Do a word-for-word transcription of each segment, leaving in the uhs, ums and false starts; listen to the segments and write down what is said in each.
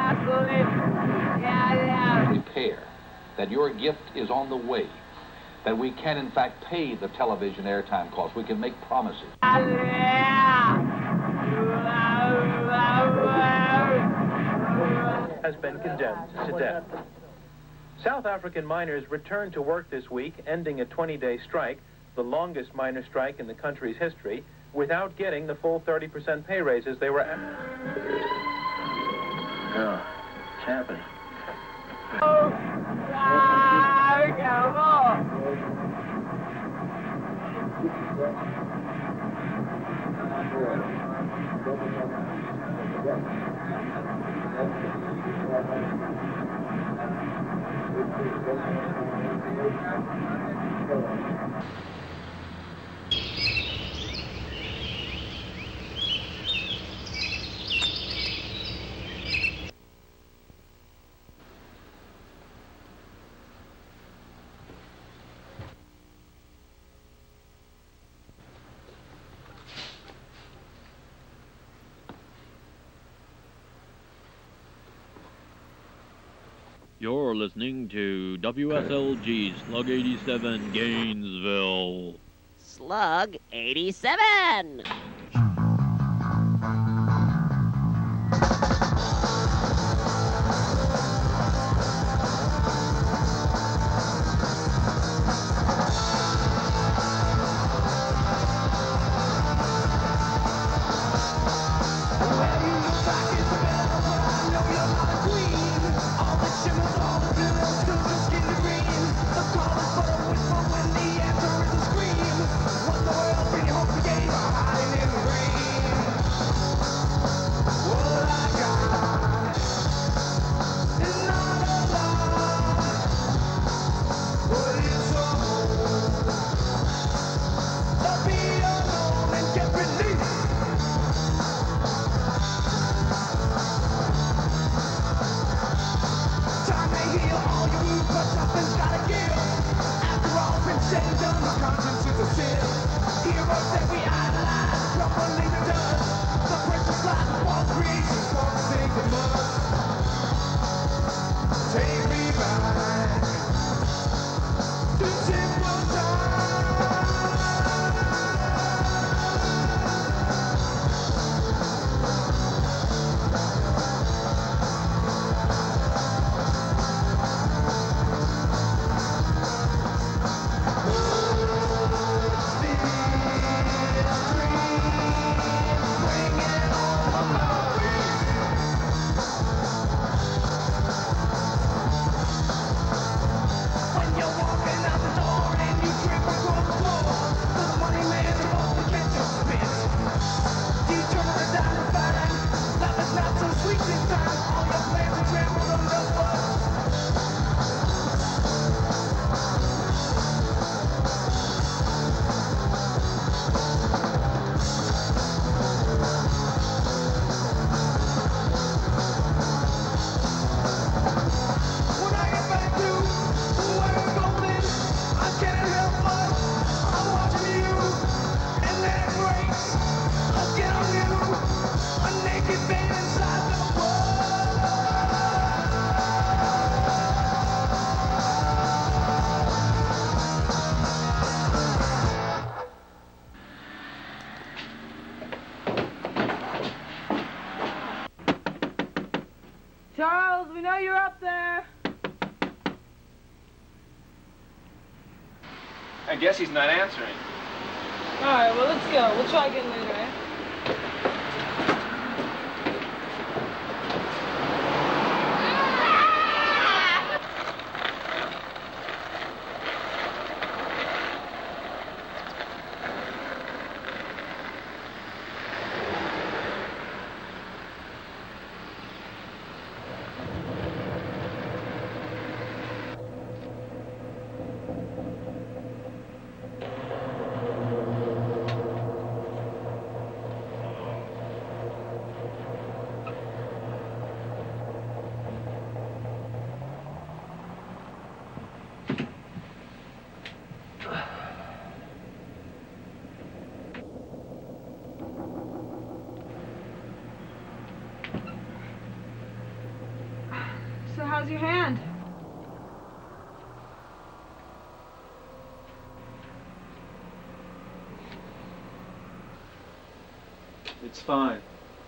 Prepare that your gift is on the way, that we can in fact pay the television airtime costs. We can make promises. Has been condemned to death. South African miners returned to work this week, ending a twenty-day strike, the longest miner strike in the country's history, without getting the full thirty percent pay raises they were after. Oh, it's happening. Oh, come on. You're listening to W S L G Slug eighty-seven Gainesville. Slug eighty-seven! Charles, we know you're up there. I guess he's not answering. All right, well, let's go. We'll try again later, eh? How's your hand? It's fine.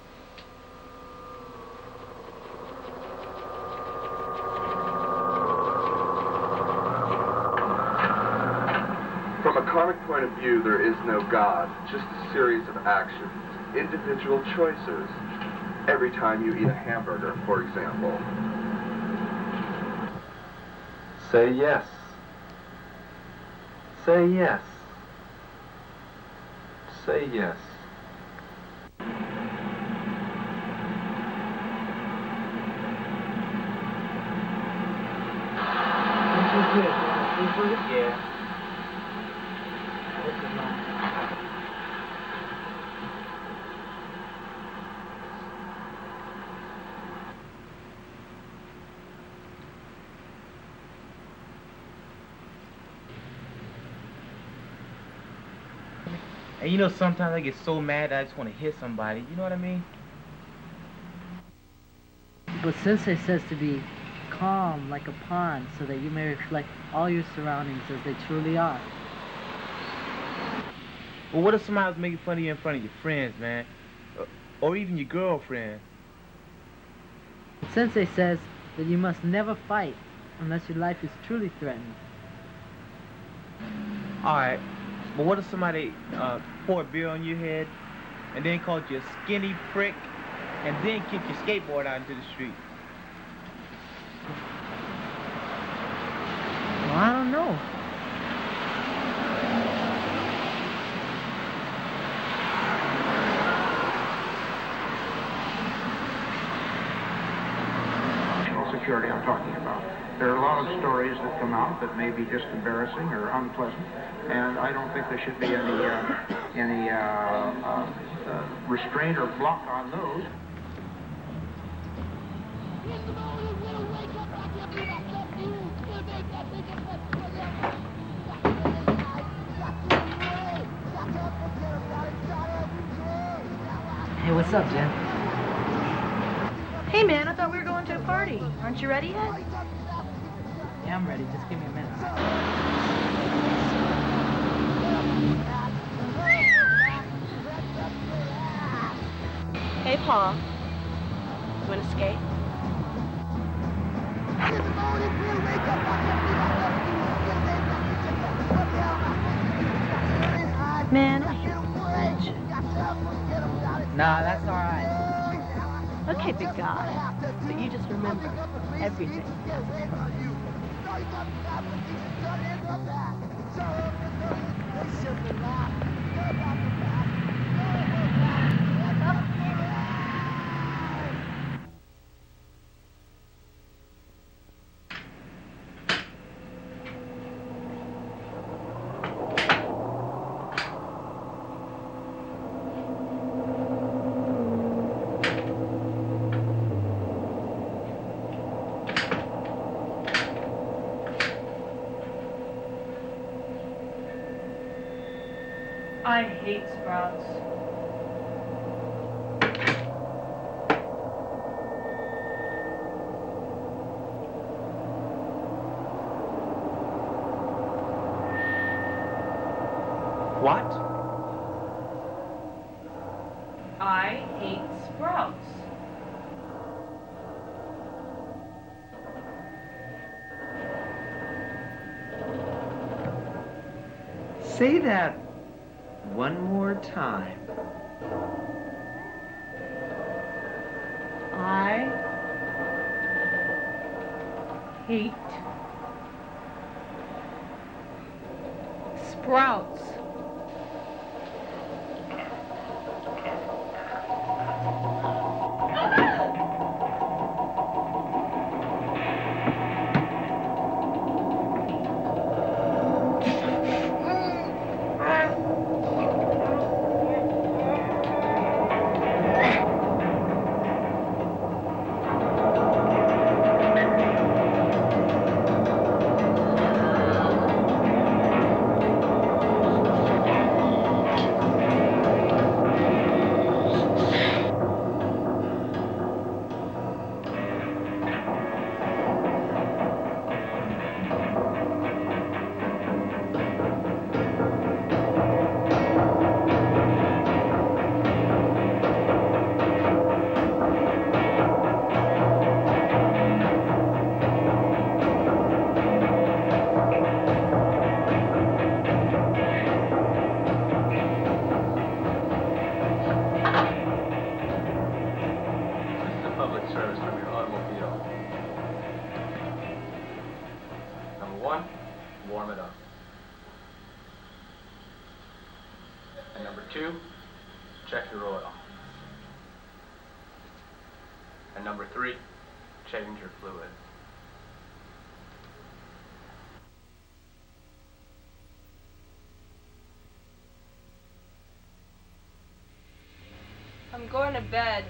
From a karmic point of view, there is no God, just a series of actions, individual choices. Every time you eat a hamburger, for example. Say yes. Say yes. Say yes. Yeah. And you know, sometimes I get so mad that I just want to hit somebody. You know what I mean? But Sensei says to be calm like a pond so that you may reflect all your surroundings as they truly are. Well, what if somebody was making fun of you in front of your friends, man? Or, or even your girlfriend? Sensei says that you must never fight unless your life is truly threatened. Alright, but what if somebody uh, poured beer on your head and then called you a skinny prick and then kicked your skateboard out into the street? Well, I don't know. Security I'm talking about. There are a lot of stories that come out that may be just embarrassing or unpleasant, and I don't think there should be any uh, any uh, uh, uh, restraint or block on those. Hey, what's up, Jen? Hey, man, I thought we were going to a party. Aren't you ready yet? Yeah, I'm ready. Just give me a minute. Hey, Paul. You want to skate? Man, I hate bridge. Nah, that's all right. Okay, big guy. But you just remember everything. I hate Sprouts. What? I hate Sprouts. Say that one more time. I hate Sprouts. public service from your automobile. Number one, warm it up. And number two, check your oil. And number three, change your fluid. I'm going to bed.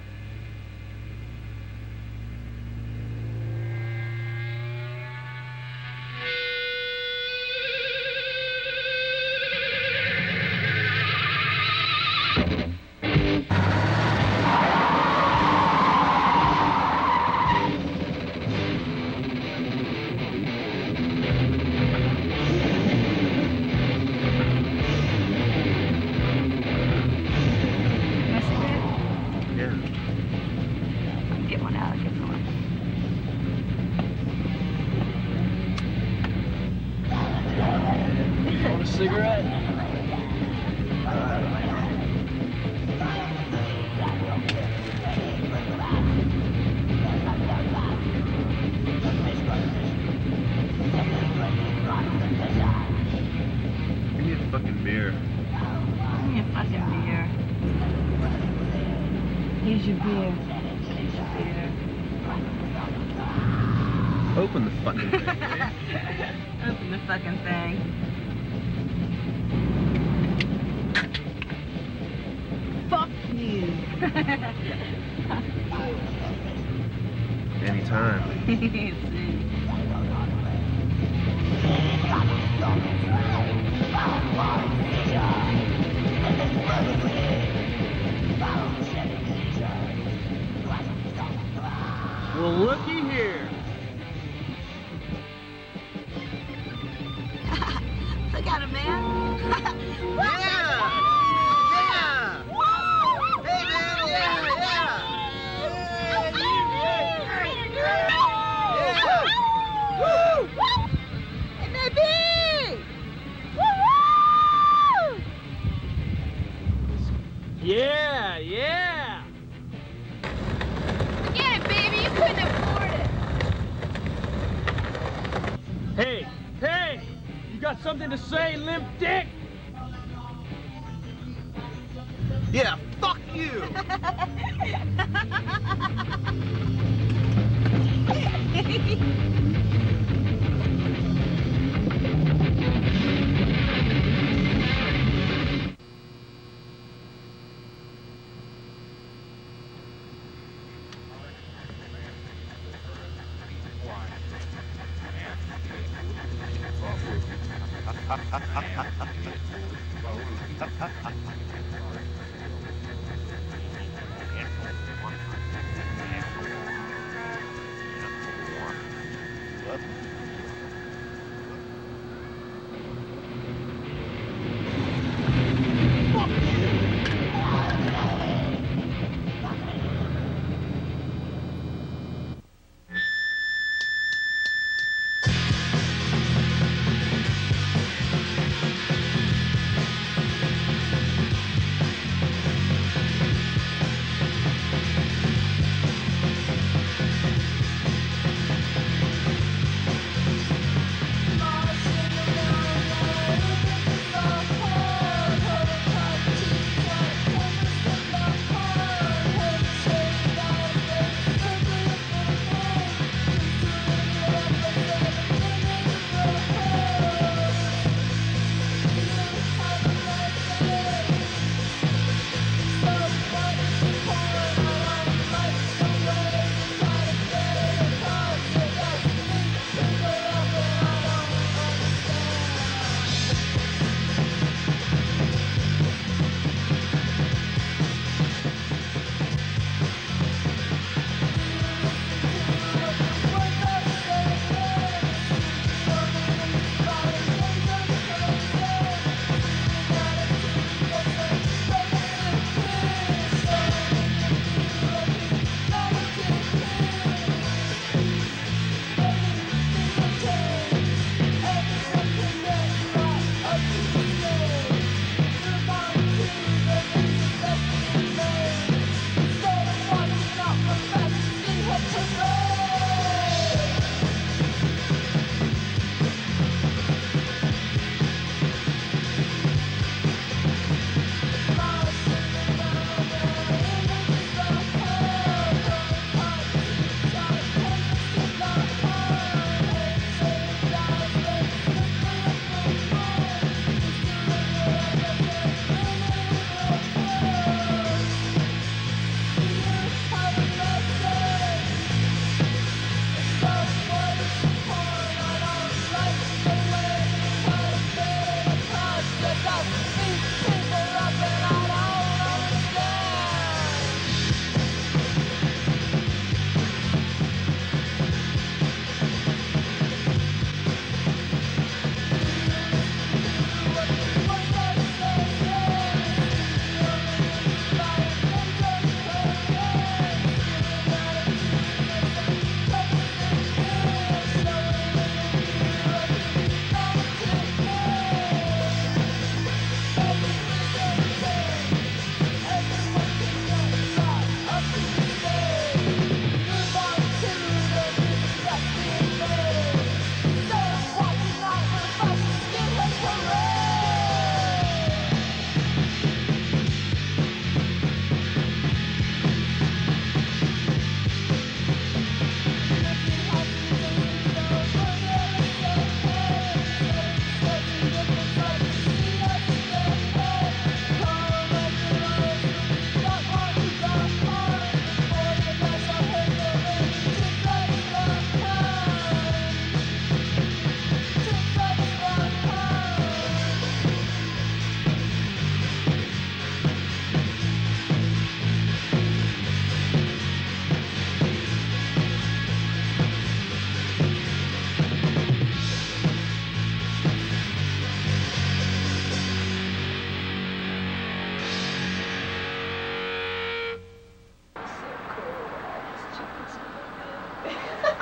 Here's your beer. Here's your beer. Open the fucking thing, will you? Open the fucking thing. Fuck you. Anytime. Well, looky here. Look at him, man. Yeah! Yeah! Woo! Hey, man, yeah, yeah! Yeah! Woo! Hey, baby! Woo! Yeah, yeah! Get it, baby! You couldn't afford it! Hey, hey! You got something to say, limp dick? Yeah, fuck you!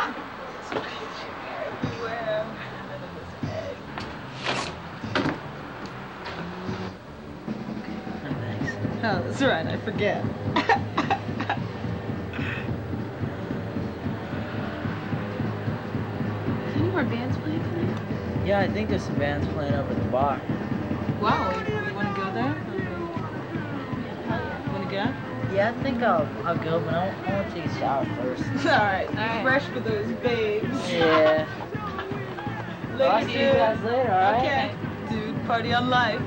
Oh, that's right, I forget. Is any more bands playing tonight? Yeah, I think there's some bands playing over at the bar. Wow, you want to go there? Want to go? Yeah, I think I'll, I'll go, but I want, I want to take a shower first. Alright, be fresh for those babes. Yeah. Later, I'll see you guys later, alright? Okay, dude, party on life.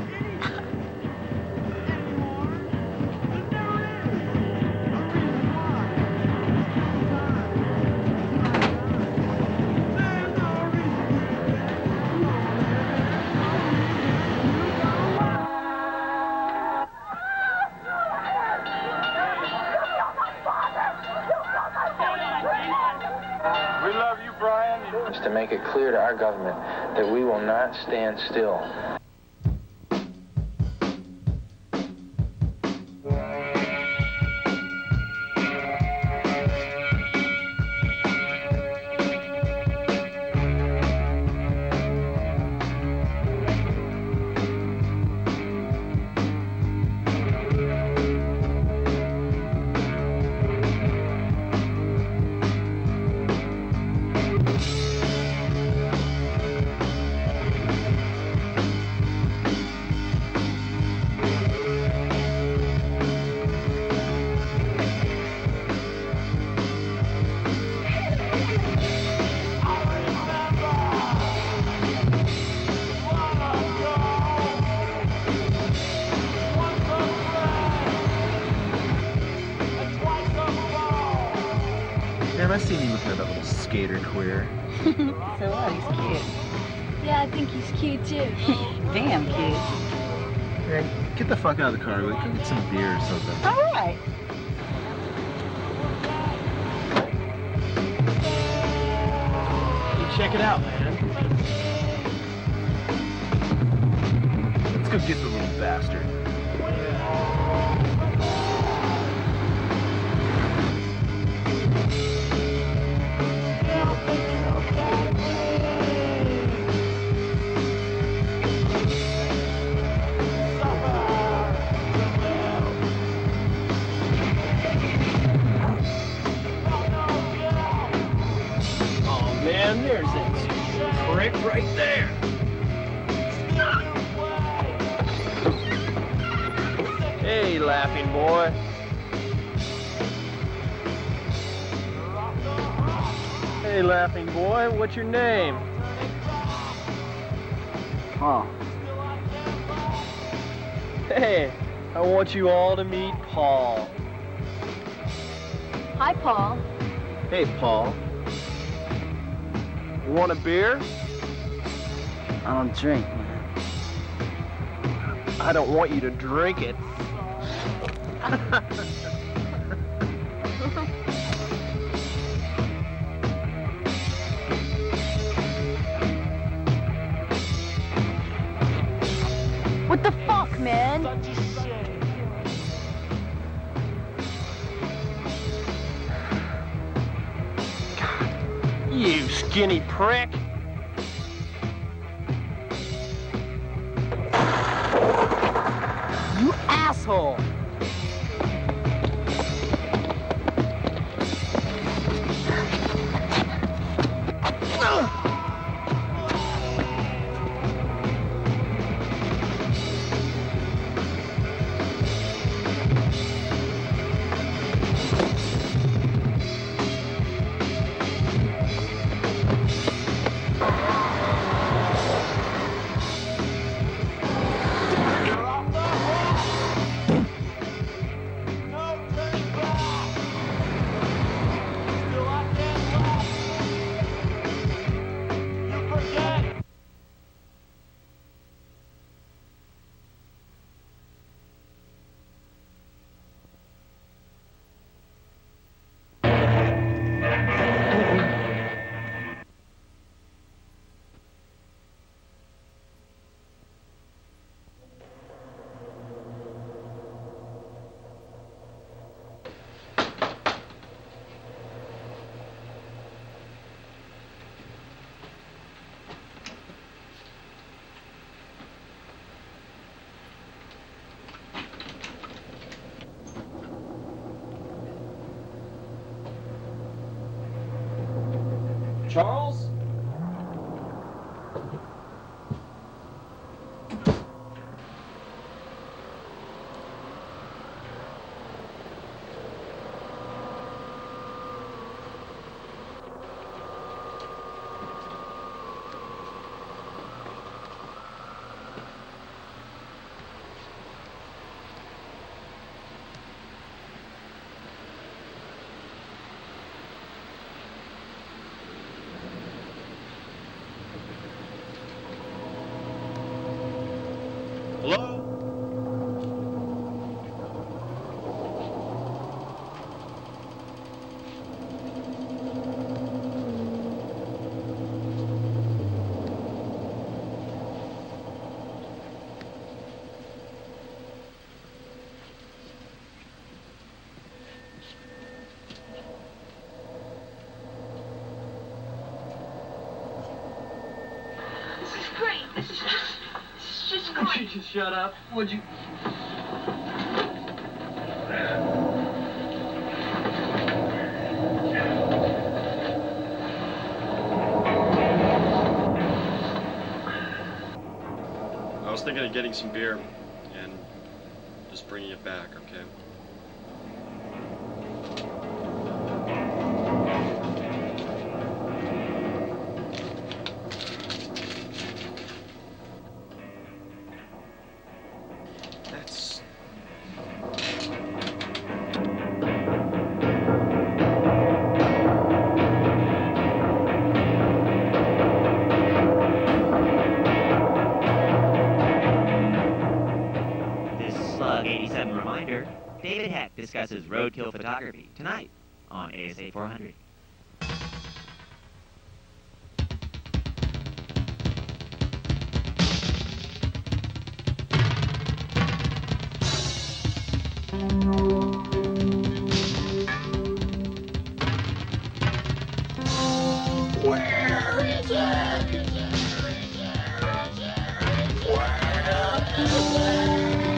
To make it clear to our government that we will not stand still. I've seen you looking at that little skater queer. So what? He's cute. Yeah, I think he's cute too. Damn cute. Yeah, get the fuck out of the car. Go get some beer or something. All right. You check it out, man. Let's go get the little bastard. Man, there's that prick right there. Hey, laughing boy. Hey, laughing boy, what's your name? Paul. Hey, I want you all to meet Paul. Hi, Paul. Hey, Paul. You want a beer? I don't drink, man. I don't want you to drink it. What the fuck, man? You skinny prick. You asshole. Charles? Shut up. Would you? I was thinking of getting some beer and just bringing it back, okay? David Heck discusses roadkill photography tonight on A S A four hundred. Where is it? Where is it?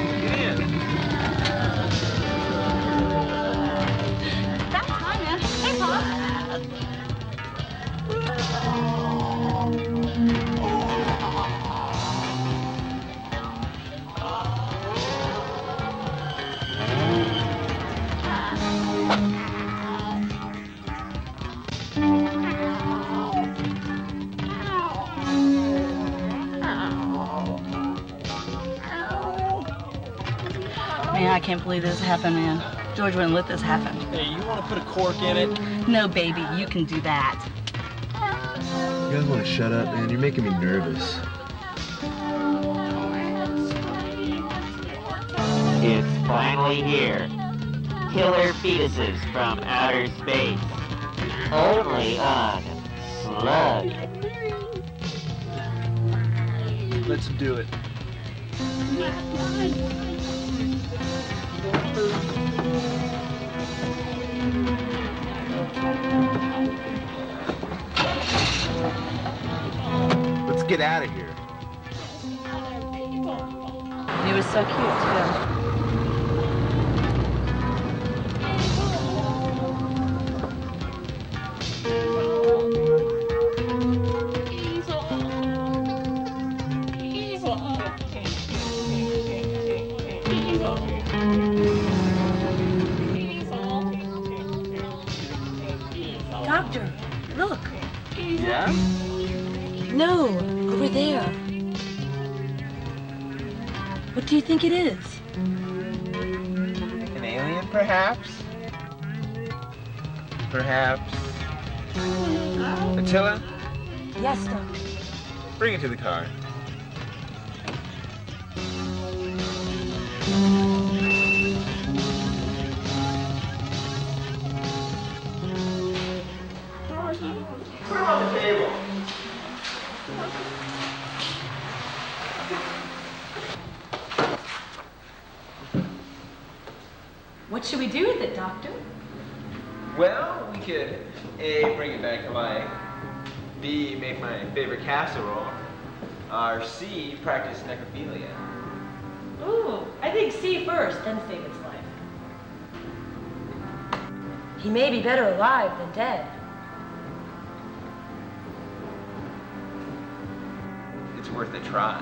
Man, I can't believe this happened, man. George wouldn't let this happen. Hey, you want to put a cork in it? No, baby, you can do that. You guys want to shut up, man? You're making me nervous. It's finally here. Killer fetuses from outer space. Only on Slug. Let's do it. Let's get out of here. He was so cute, too. Doctor, look. Yeah? No, over there. What do you think it is? An alien, perhaps? Perhaps. Attila, Yes, Doctor. bring it to the car. Put him on the table. What should we do with it, Doctor? Well, we could A, bring it back to life, B, make my favorite casserole, or C, practice necrophilia. Ooh, I think C first, then save its life. He may be better alive than dead. worth a try.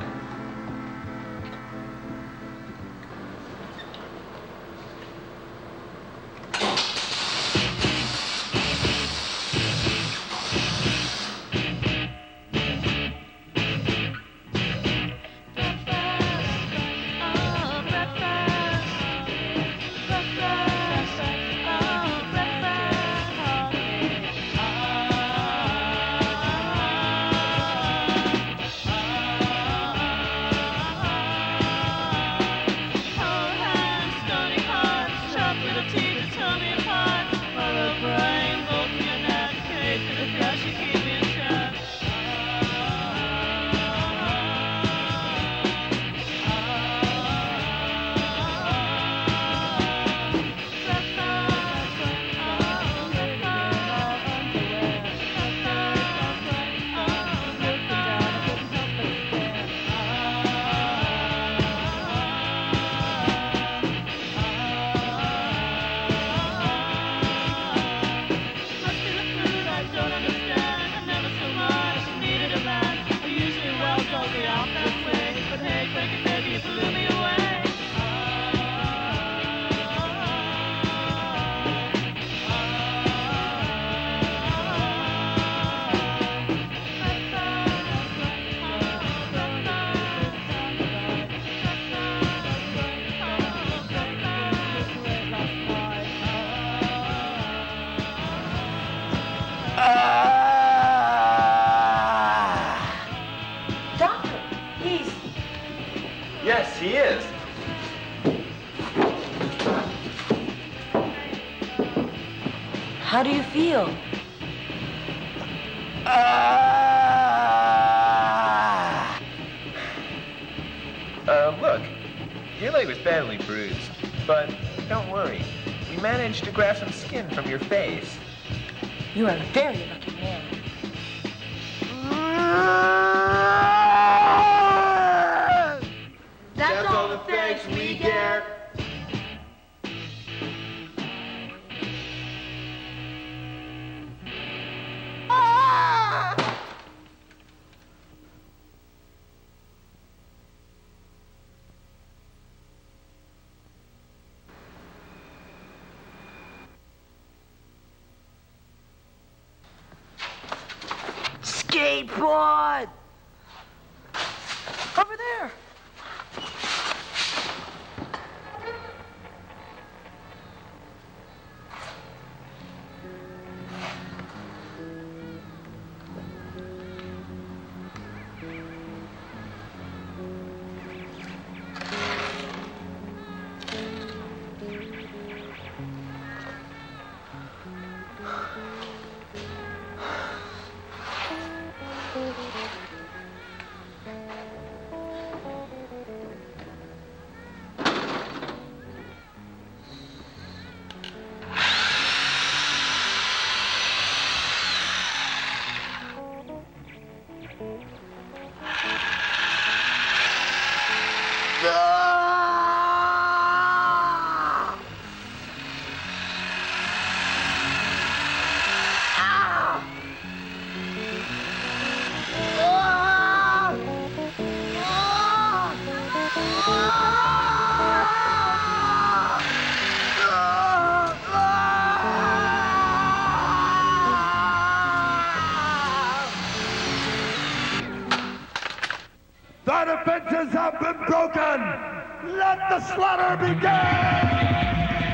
Yes, he is. How do you feel? Uh, look, your leg was badly bruised, but don't worry. We managed to grab some skin from your face. You are a very lucky man. That's all the thanks we get. Skateboard! Over there! The defenses have been broken! Let the slaughter begin!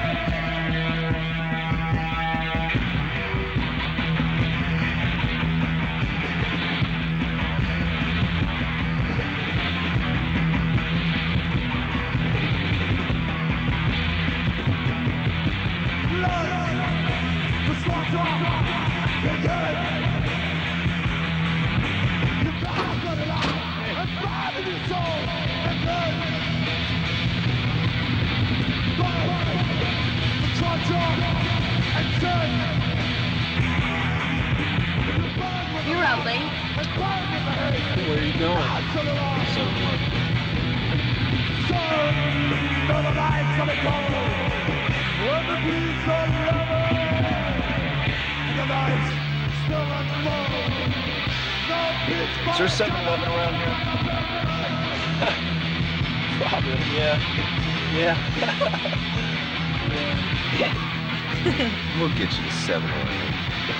You're out late. Where are you going? seven o'clock. The lights still unfold. Is there a seven eleven around here? Probably, yeah. Yeah. Yeah. We'll get you to seven eleven.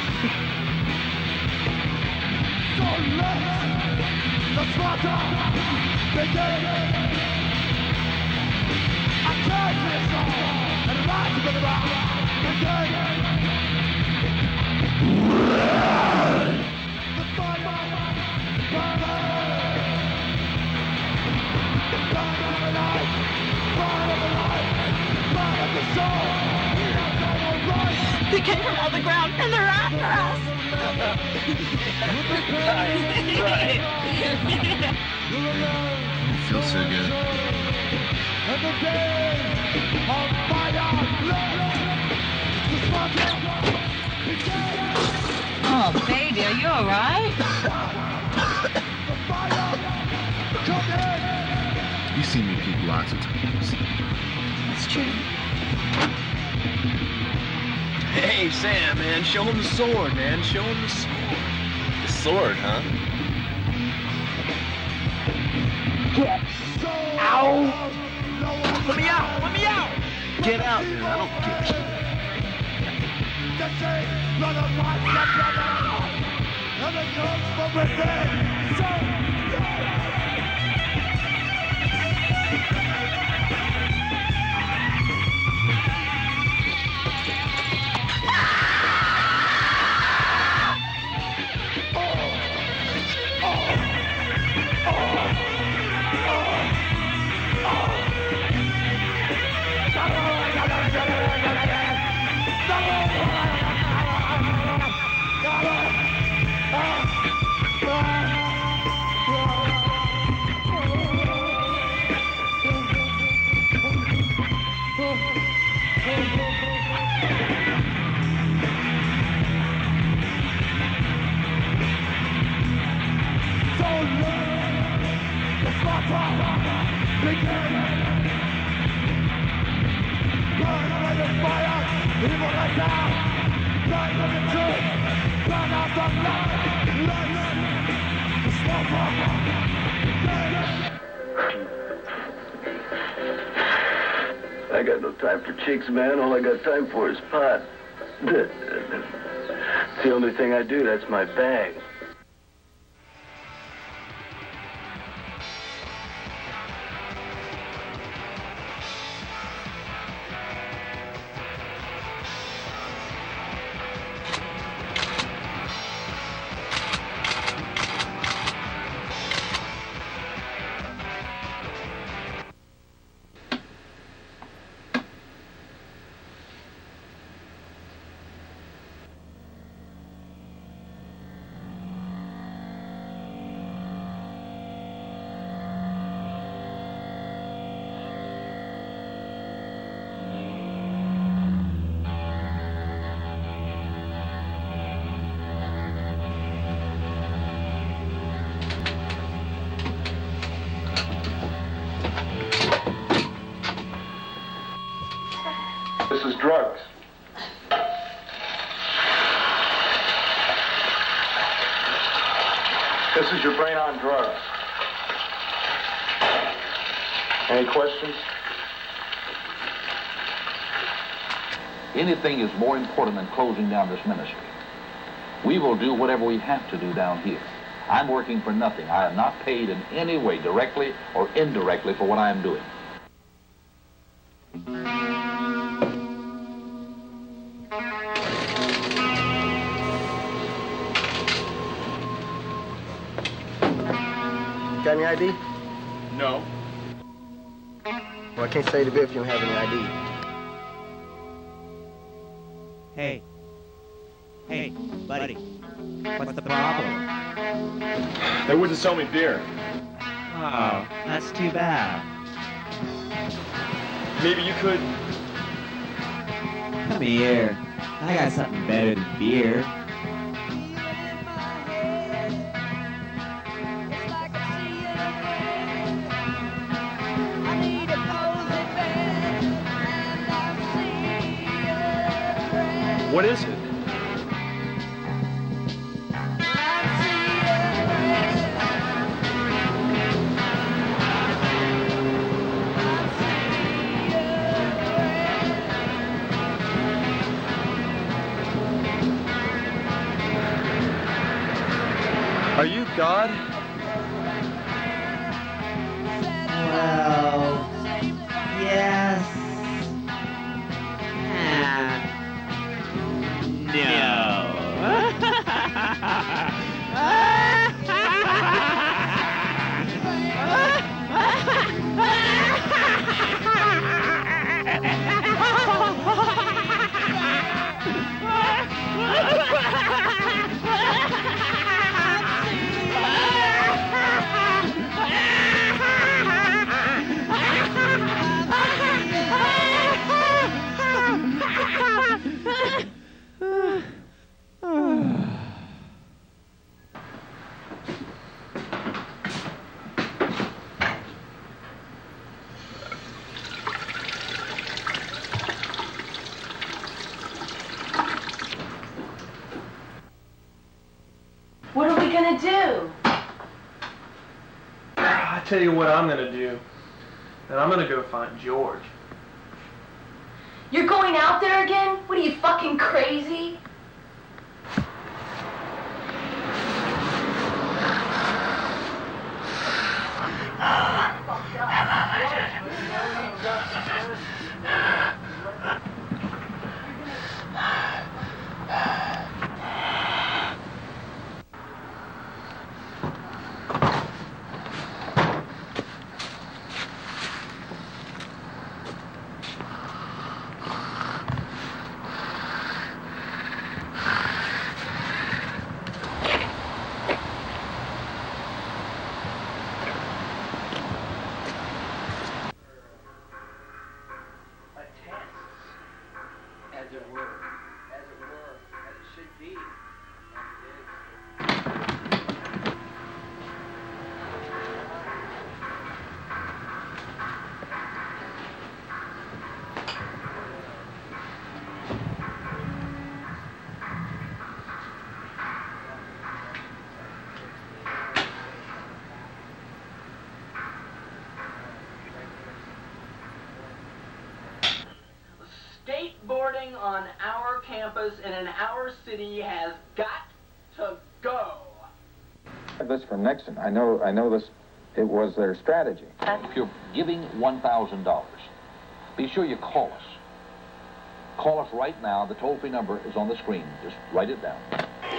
So let the slaughter begin. I turn to the soul and rise to the rock again. The fire burns. Burn of the night, burn of the light, burn of the soul. They came from underground and they're after us. Right. Feels so good. And the day of fire Oh, baby, are you alright? You've seen me puke lots of times. That's true. Hey, Sam, man, show him the sword, man. Show him the sword. The sword, huh? Get out! Let me out! Let me out! Get out, man. I don't give a shit. And it comes from within. So I got no time for chicks, man. All I got time for is pot. It's the only thing I do. That's my bag. This is drugs. This is your brain on drugs. Any questions? Anything is more important than closing down this ministry. We will do whatever we have to do down here. I'm working for nothing. I am not paid in any way, directly or indirectly, for what I am doing. Got any I D? No. Well, I can't stay to bed if you don't have any I D. Hey. Hey, buddy. What's the problem? They wouldn't sell me beer. Oh, that's too bad. Maybe you could... Come here. I got something better than beer. What is it? Are you God? Well, yes. And What are we gonna do? I tell you what I'm gonna do. And I'm gonna go find George. You're going out there again? What are you, fucking crazy? Skateboarding on our campus and in our city has got to go. This from Nixon. I know. I know this. It was their strategy. If you're giving one thousand dollars, be sure you call us. Call us right now. The toll-free number is on the screen. Just write it down.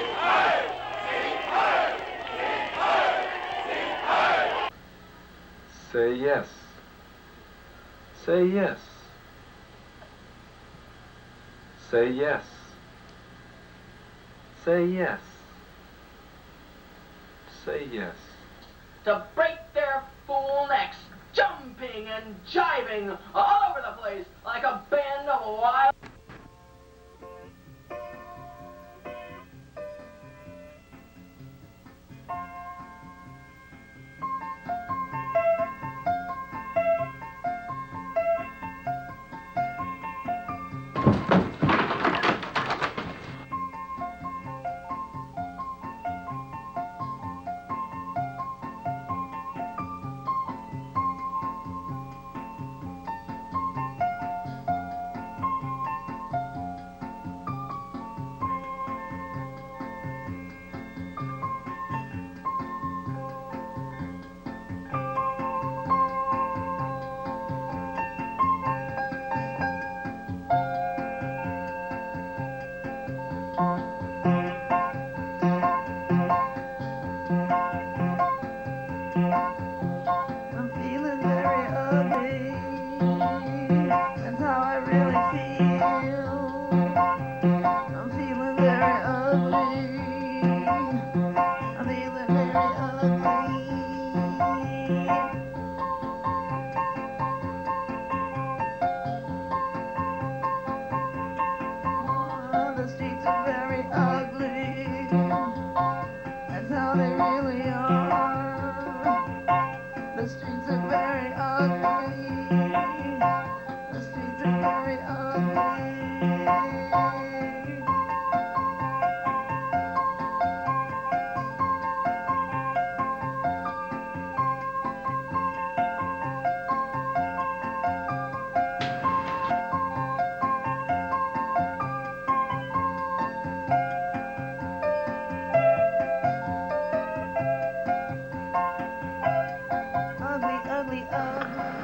Say yes. Say yes. Say yes. Say yes. Say yes. To break their fool necks, jumping and jiving all over the place like a band of wild...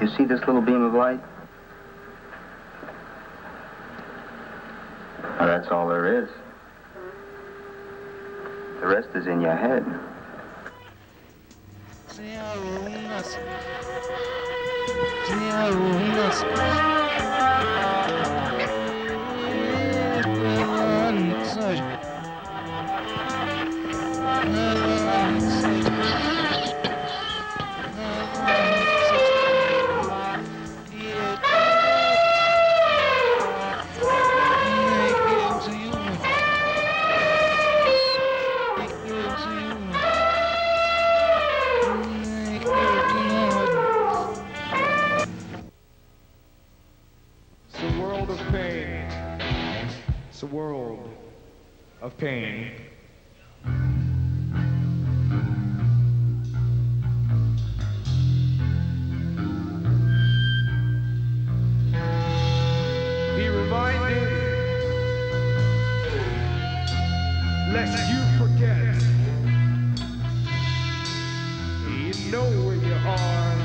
you see this little beam of light? Well, that's all there is. The rest is in your head. Of pain. Be reminded, lest you forget. You know where you are.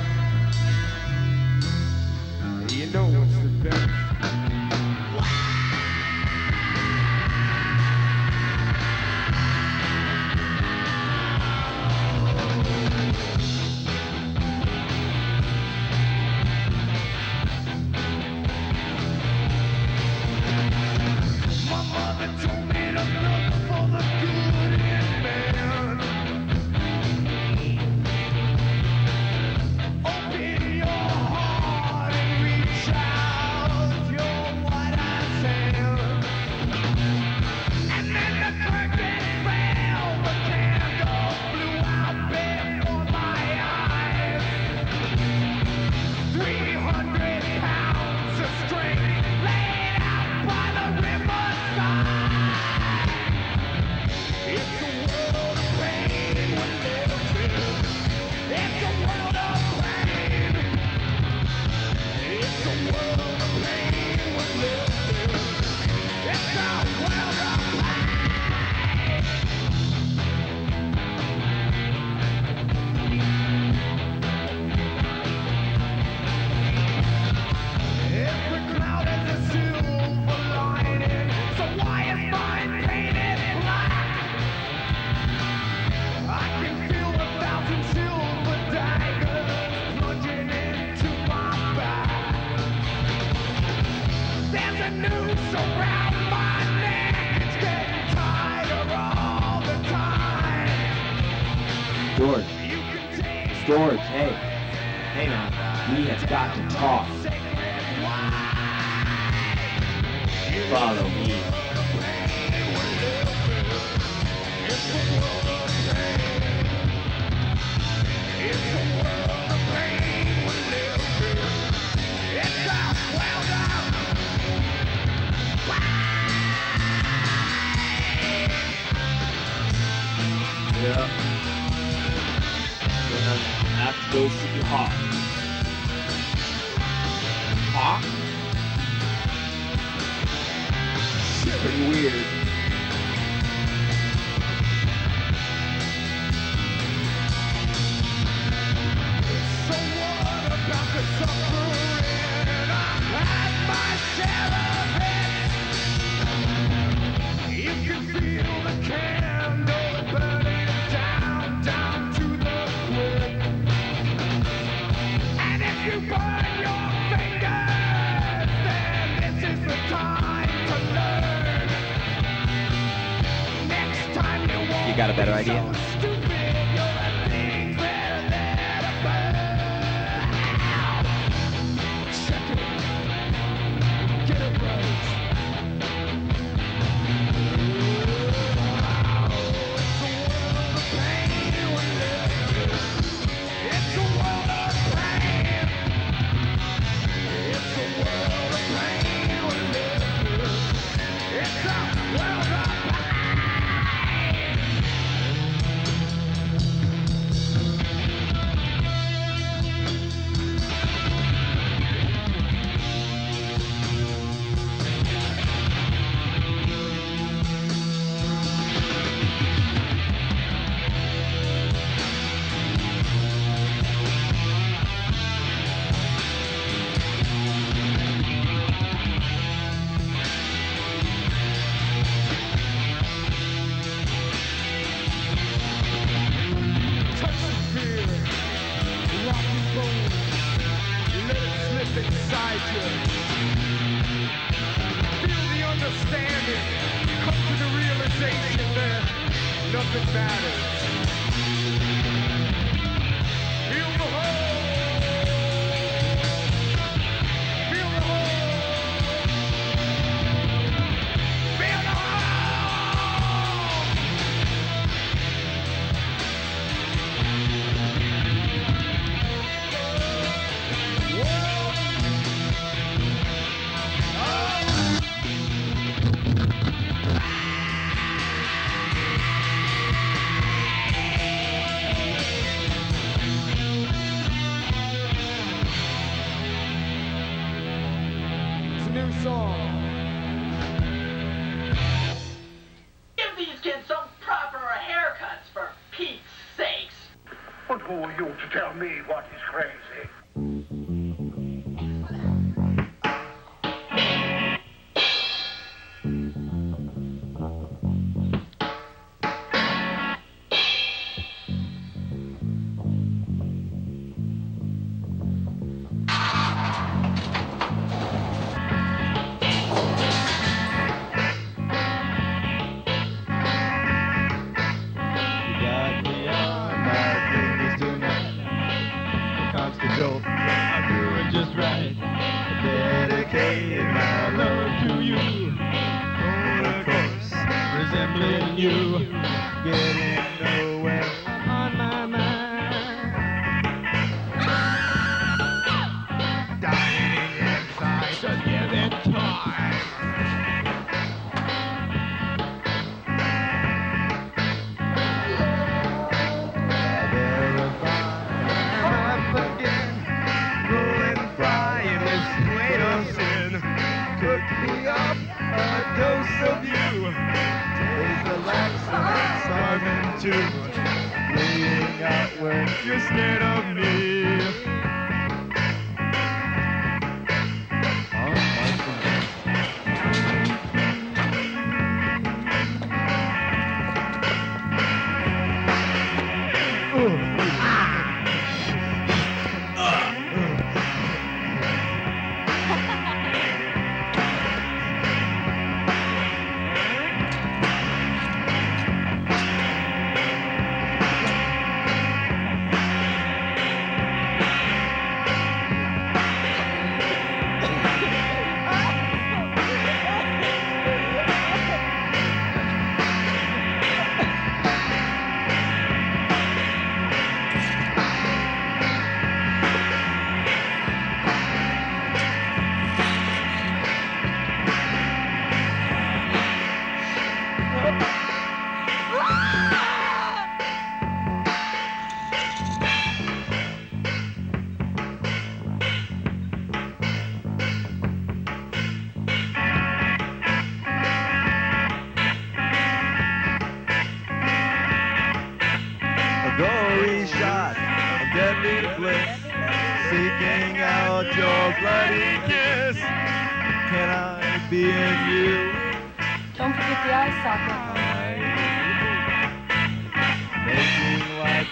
You know what's the best. George. George, hey. Hey, man. We have got to talk. Follow me. Yeah. Then I have to go see Hawk. Hawk? Pretty weird. So what about the suffering? I've had my share of it. You can feel the candle burning down, down to the quick. And if you burn your fingers, then this is the time to learn. Next time you won't You got a better idea? be so stupid, you're a thing better than a bird. Check it. Get it right. picture. Feel the understanding. Come to the realization that nothing matters. Feel the hole. Feel the hole. Feel the hole. It's a new song. Give these kids some proper haircuts, for Pete's sakes. But who are you to tell me what is crazy? I'm doing just right. Dedicated my love to you. Oh, of course, resembling you. Getting nowhere on my mind. Dying inside, just give it time. Cook me up a dose of you. Taste the laxing Simon too. Laying out when you're scared of me. Gory shot, a deadly bliss, seeking out your bloody kiss. Can I be in you? Don't forget the eye socket. Making like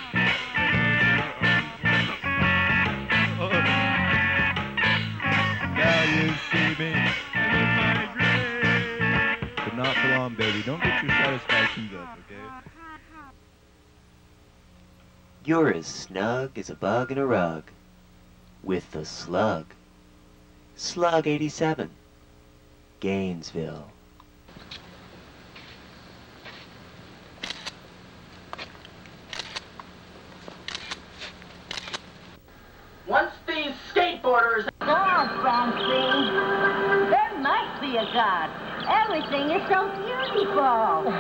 oh. Now you see me in my grave. But not for long, baby. Don't get your satisfactions up, okay? You're as snug as a bug in a rug with the Slug. Slug eighty-seven, Gainesville. Once these skateboarders... Oh, Francine, there might be a God. Everything is so beautiful.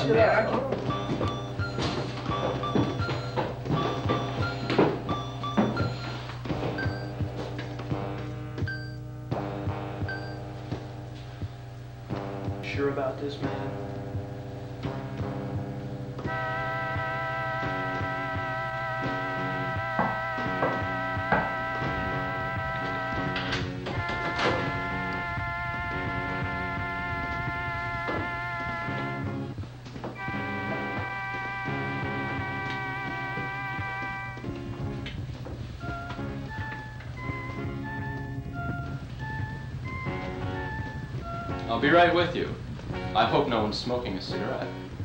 it man. out. Sure about this, man? I'll be right with you. I hope no one's smoking a cigarette.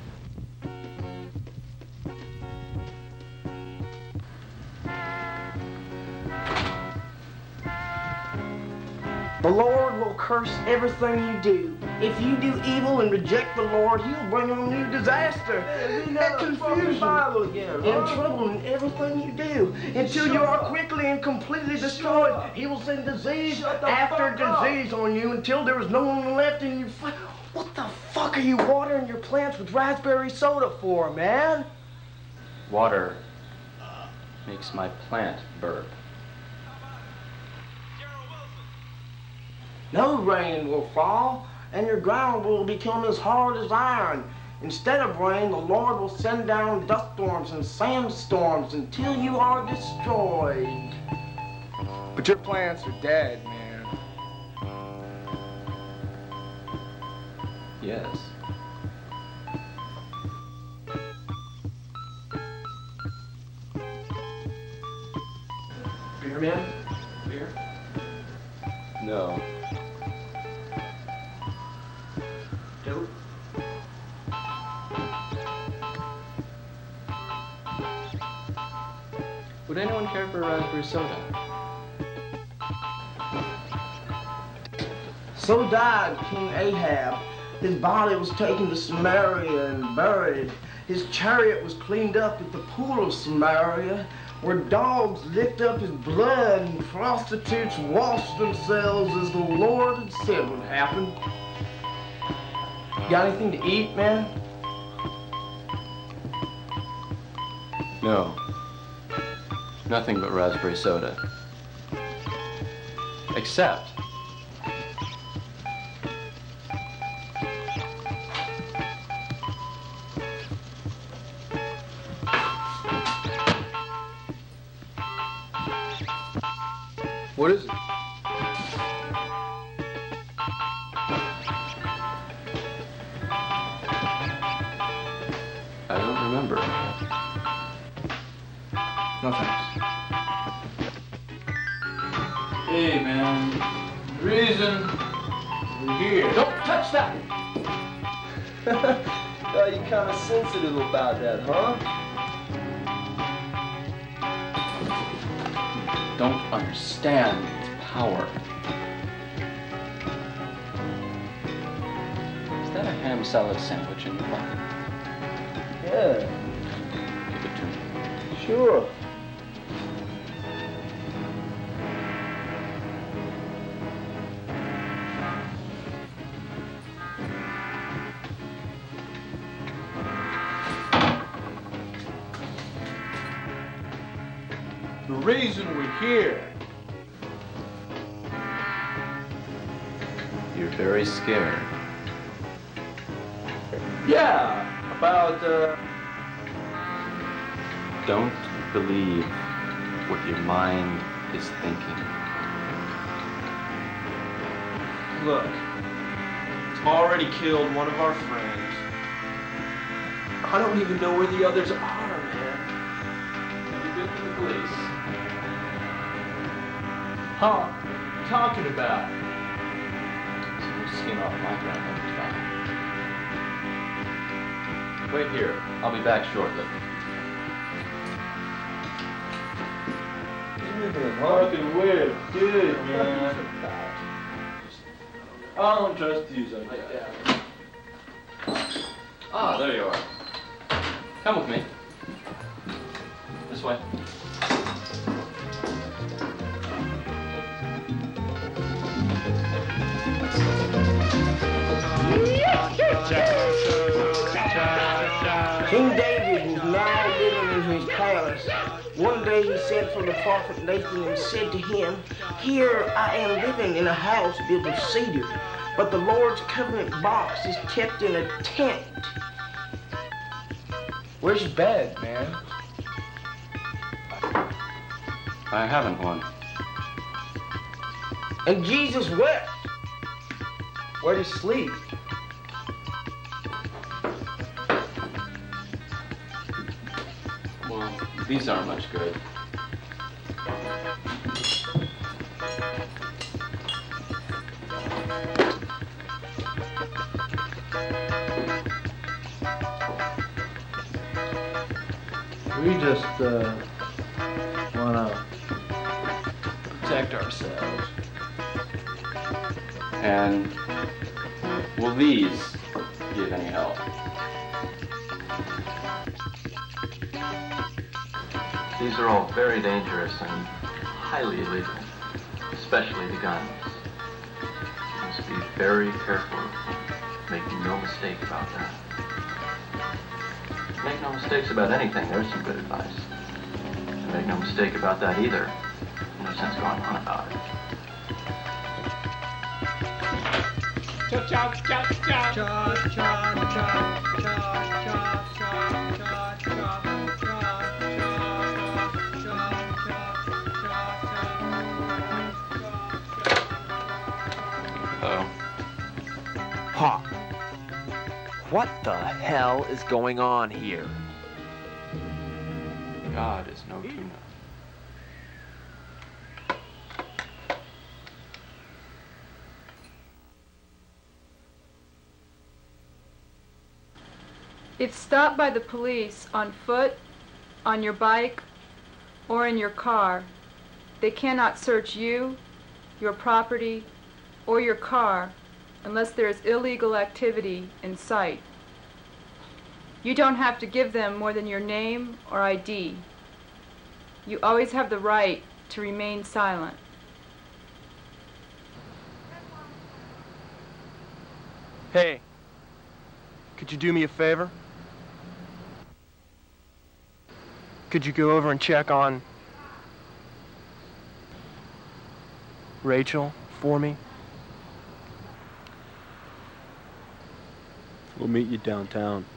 The Lord will curse everything you do. If you do evil and reject the Lord, He'll bring on you disaster and confusion and trouble in everything you do until you are quickly and completely destroyed. He will send disease after disease on you until there is no one left in your. What the fuck are you watering your plants with raspberry soda for, man? Water makes my plant burp. No rain will fall, and your ground will become as hard as iron. Instead of rain, the Lord will send down dust storms and sandstorms until you are destroyed. But your plants are dead, man. Yes. Beer, man? Beer? No. Dope? Would anyone care for a raspberry soda? So died King Ahab. His body was taken to Samaria and buried. His chariot was cleaned up at the pool of Samaria, where dogs licked up his blood and prostitutes washed themselves as the Lord had said would happen. Got anything to eat, man? No. Nothing but raspberry soda. Except What is it? I don't remember. No thanks. Hey, man. The reason we're here. Don't touch that! Oh, you're kind of sensitive about that, huh? Don't understand its power. Is that a ham salad sandwich in your pocket? Yeah. Give it to me. Sure. The reason we're here. You're very scared. Yeah, about, uh... Don't believe what your mind is thinking. Look, it's already killed one of our friends. I don't even know where the others are, man. Have you been to the police? Huh? What are you talking about? So you skin off my ground every time. Wait here. I'll be back shortly. Fucking weird dude, man. I don't trust you like that. Ah, there you are. Come with me. This way. Cha-cha-cha, cha-cha. King David was now living in his palace. One day he sent for the prophet Nathan and said to him, "Here I am living in a house built of cedar, but the Lord's covenant box is kept in a tent." Where's your bed, man? I haven't one. And Jesus wept. Where do you sleep? Well, these aren't much good. We just, uh, wanna protect ourselves. And will these give any help? These are all very dangerous and highly illegal, especially the guns. You must be very careful, making no mistake about that. Make no mistakes about anything, there's some good advice. And make no mistake about that either. No sense going on about it. Cha cha cha cha cha cha cha cha cha cha Hello? Pop. What the hell is going on here? God is no tuna. If stopped by the police on foot, on your bike, or in your car, they cannot search you, your property, or your car unless there is illegal activity in sight. You don't have to give them more than your name or I D. You always have the right to remain silent. Hey, could you do me a favor? Could you go over and check on Rachel for me? We'll meet you downtown.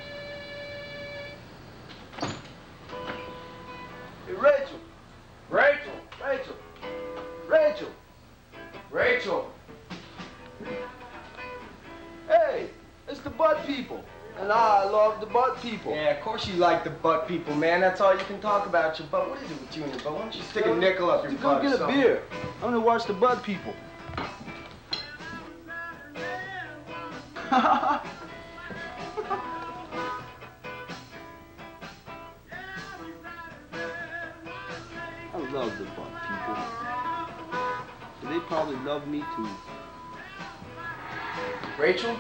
Hey, Rachel! Rachel! Rachel! Rachel! Rachel! Hey, it's the butt people. And I love the butt people. Yeah, of course you like the butt people, man. That's all you can talk about, your butt. What is it with you and your butt? Why don't you stick a nickel up your Go butt or get a something? beer. I'm gonna watch the butt people. I love the butt people. So they probably love me too. Rachel?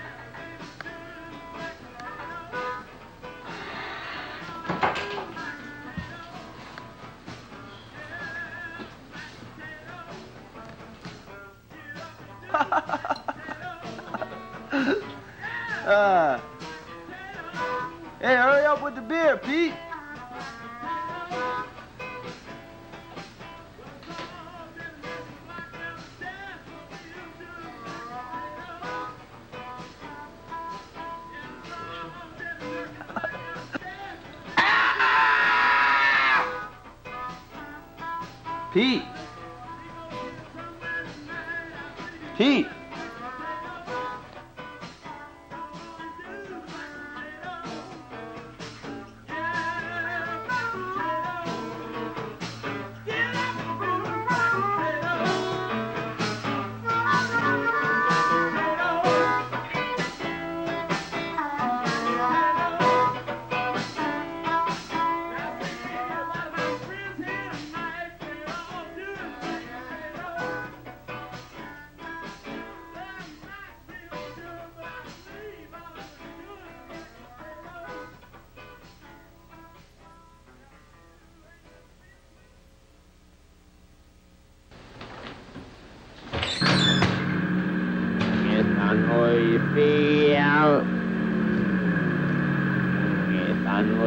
uh, hey, hurry up with the beer, Pete. Pete. Pete.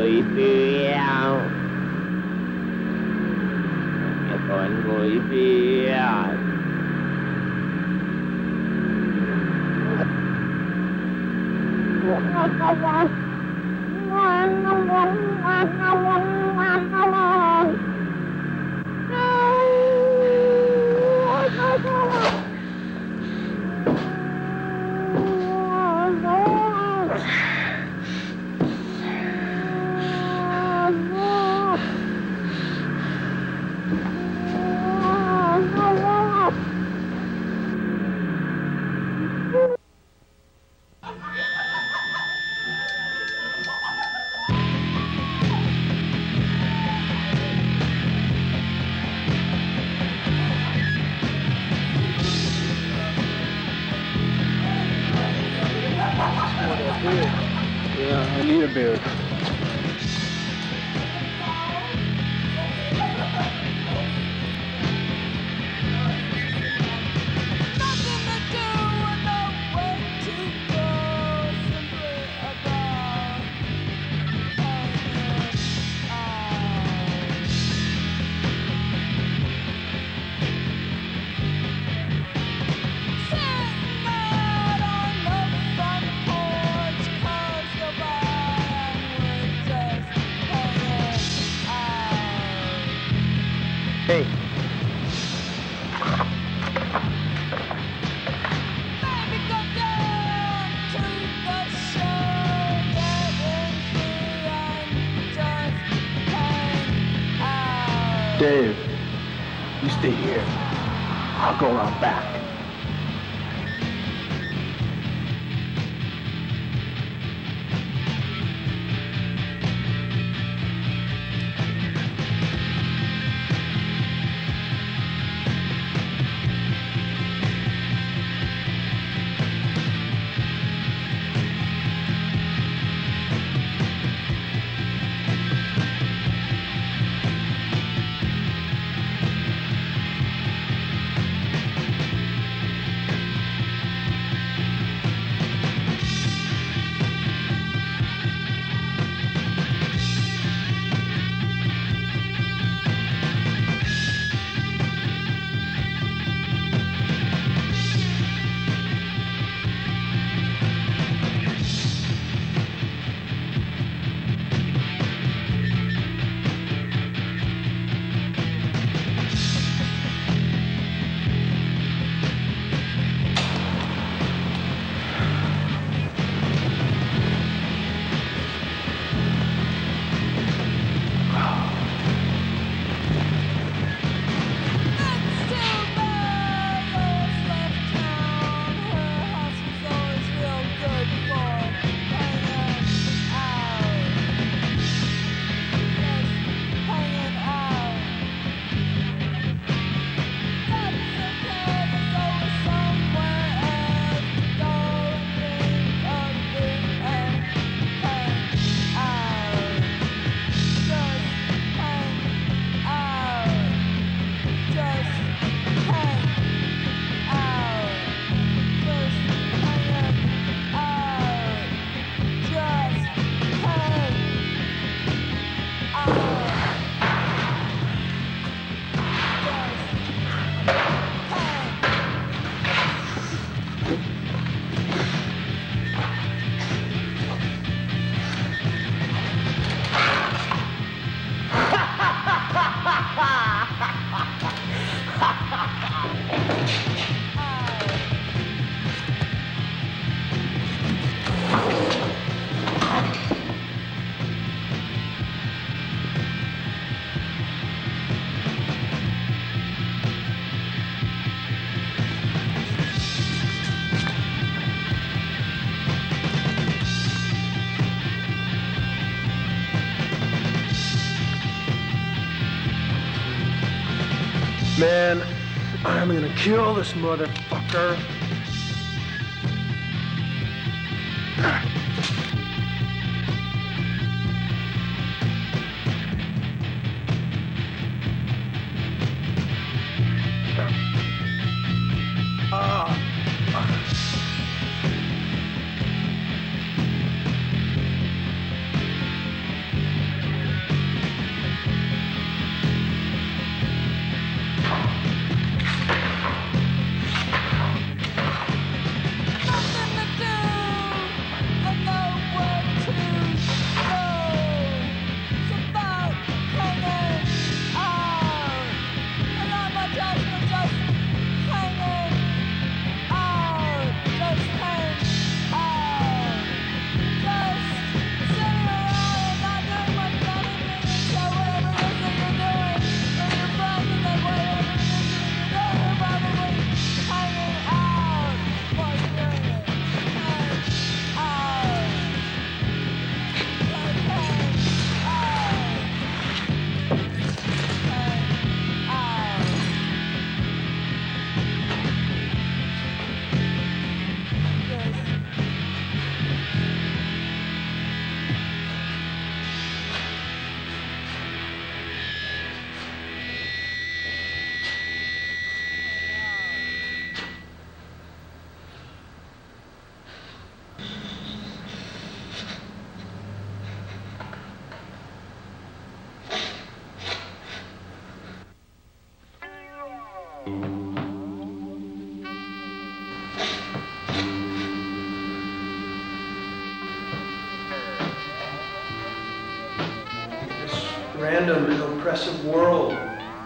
người phiêu, con người phiêu. Yeah, I need a beer. Hey. Dave, you stay here. I'll go around back. Man, I'm gonna kill this motherfucker. random and oppressive world.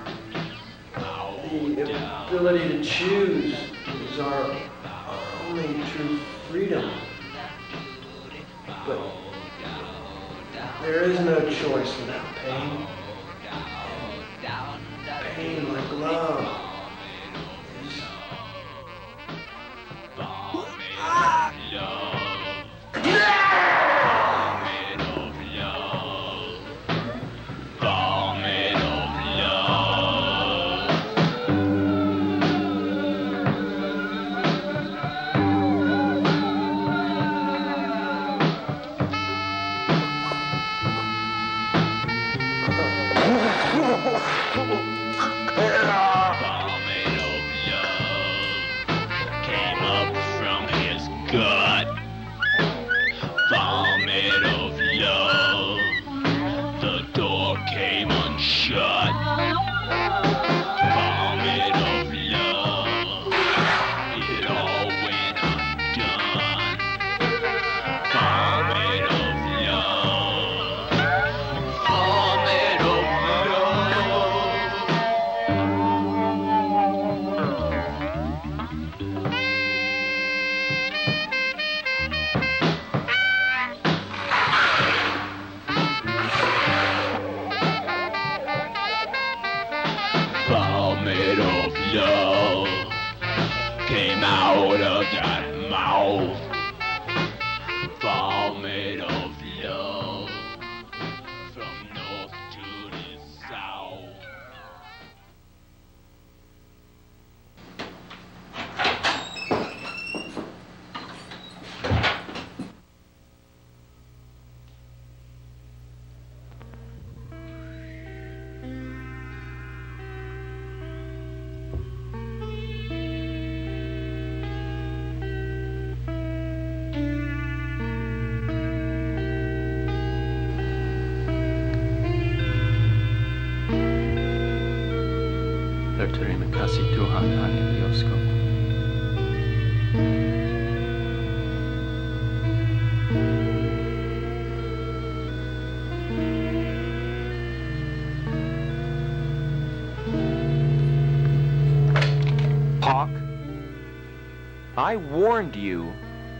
The ability to choose is our, our only true freedom. But there is no choice without pain. Pain like love is... Ah! Terima kasih Tuhan hanya bioskop. Hawk, I warned you.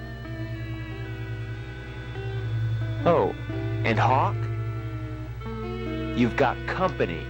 Oh, and Hawk, you've got company.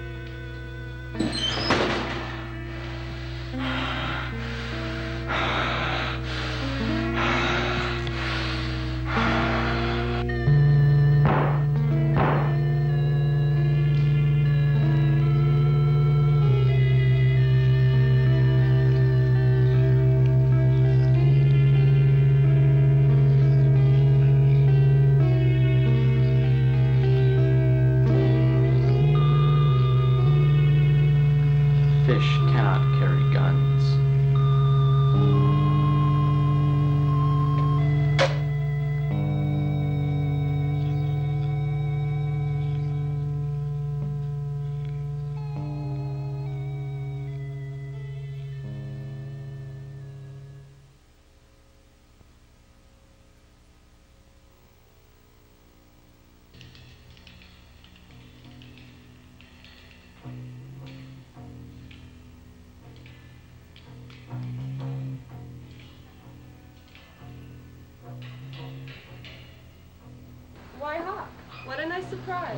Fish cannot carry guns. Why, Hawk? What a nice surprise.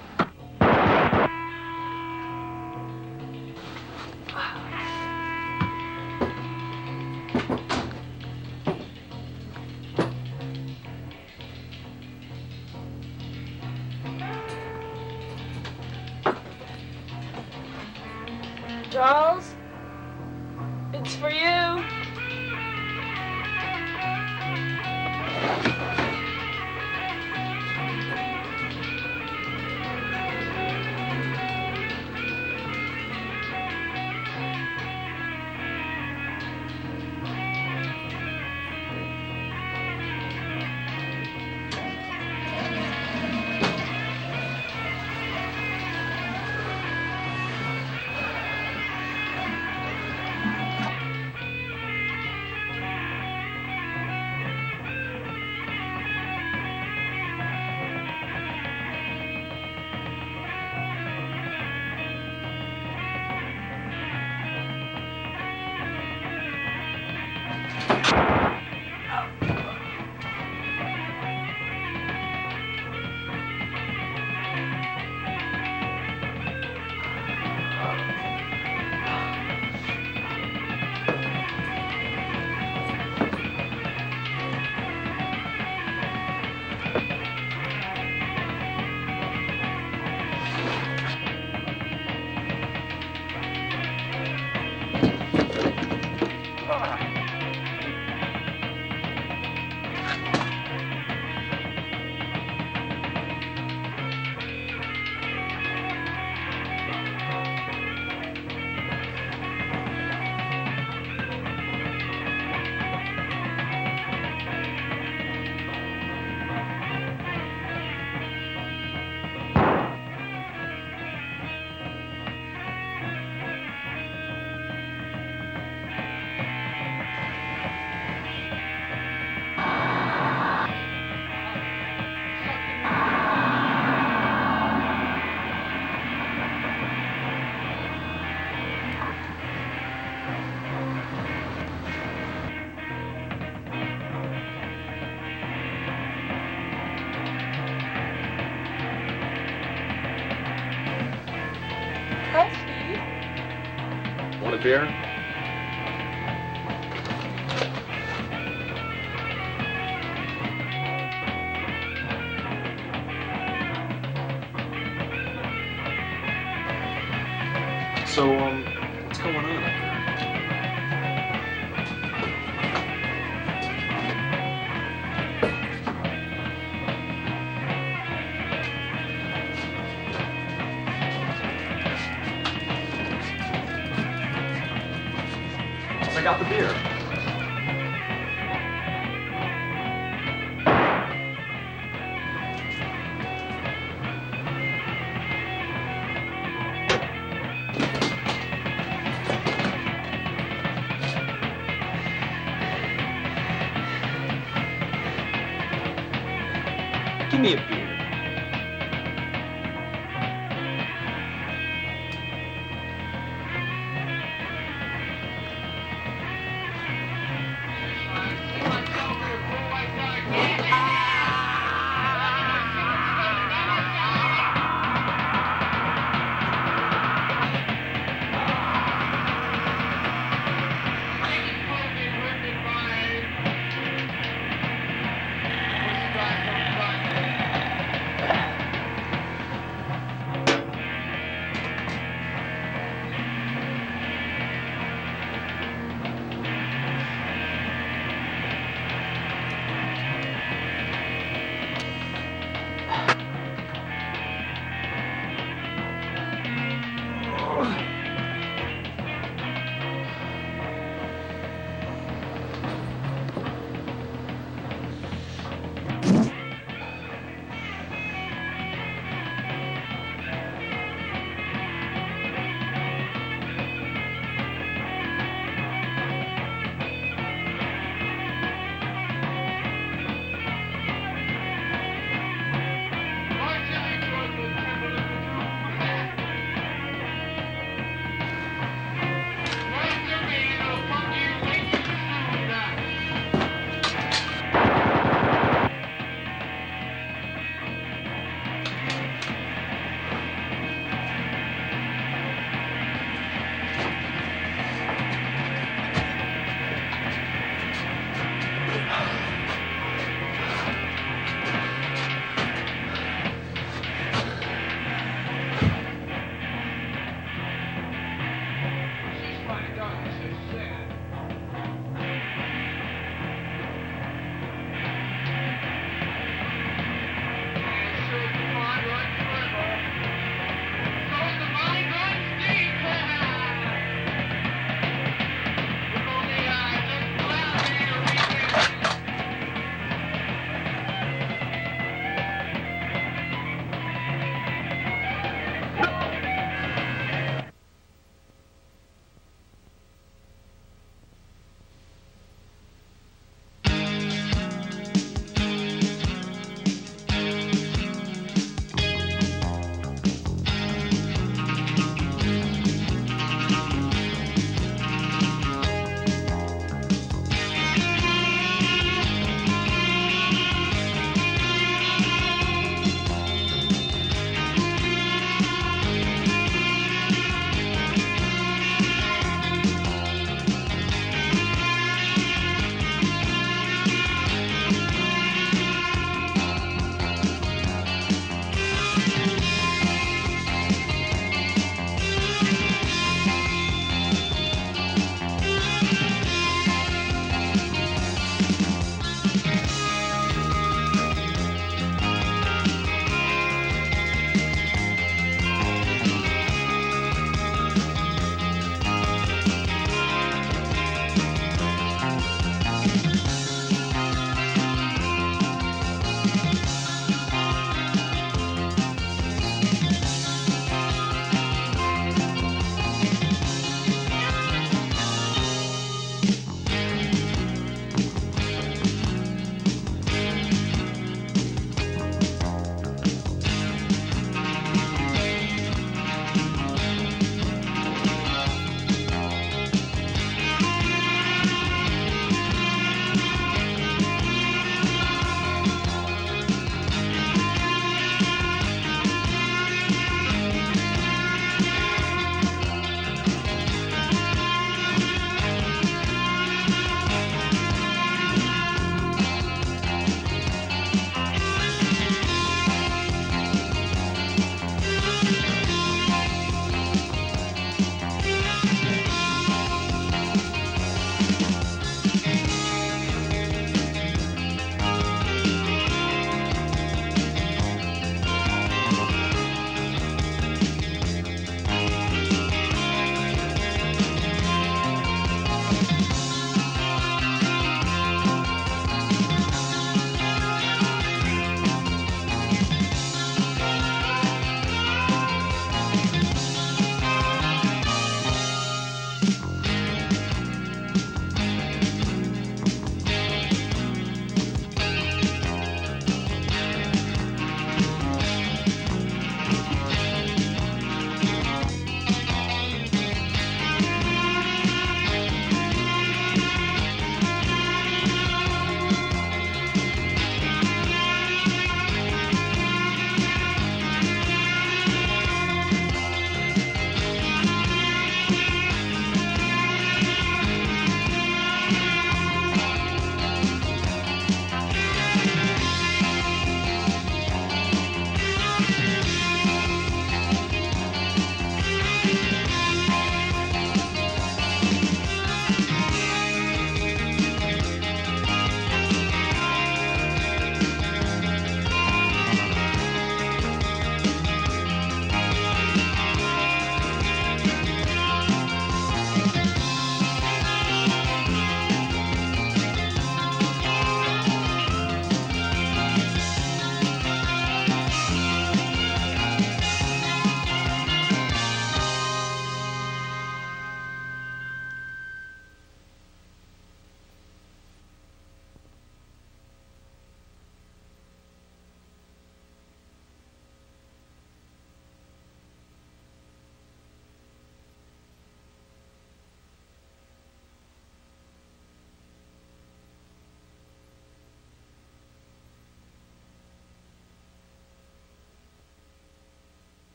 Charles, it's for you. Another beer? So, um, what's going on up there? I got the beer. Give me a beer.